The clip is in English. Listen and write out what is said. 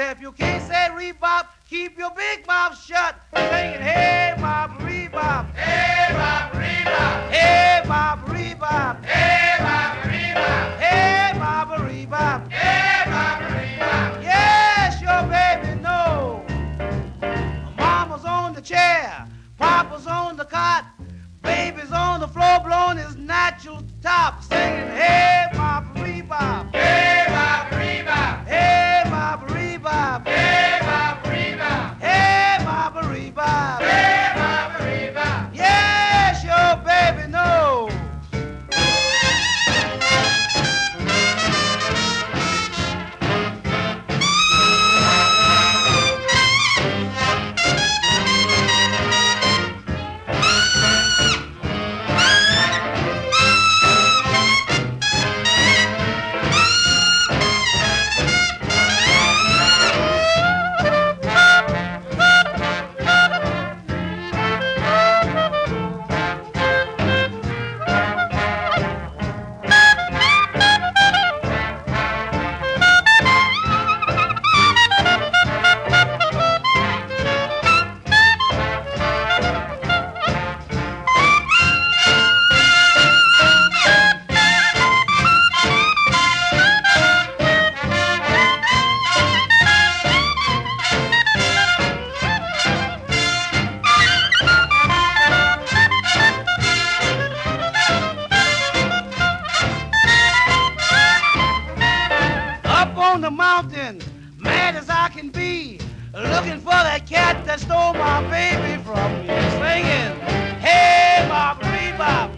If you can't say rebop, keep your big mouth shut. Singing, hey, Ba-Ba-Re-Bop. Hey, Ba-Ba-Re-Bop. Hey, Ba-Ba-Re-Bop. Hey, Ba-Ba-Re-Bop. Hey, Ba-Ba-Re-Bop. Hey, Ba-Ba-Re-Bop. Yes, your baby know. Mama's on the chair, Papa's on the cot, baby's on the floor blowing his natural top, singing, hey, Ba-Ba-Re-Bop. Hey, Ba-Ba-Re-Bop. Hey, Ba-Ba-Re-Bop. Hey, Ba-Ba-Re-Bop. Hey, Ba-Ba-Re-Bop. Hey, Ba-Ba-Re-Bop. Yes, your baby knows. On the mountain, mad as I can be, looking for that cat that stole my baby from me, singing, hey, Ba-Ba-Re-Bop.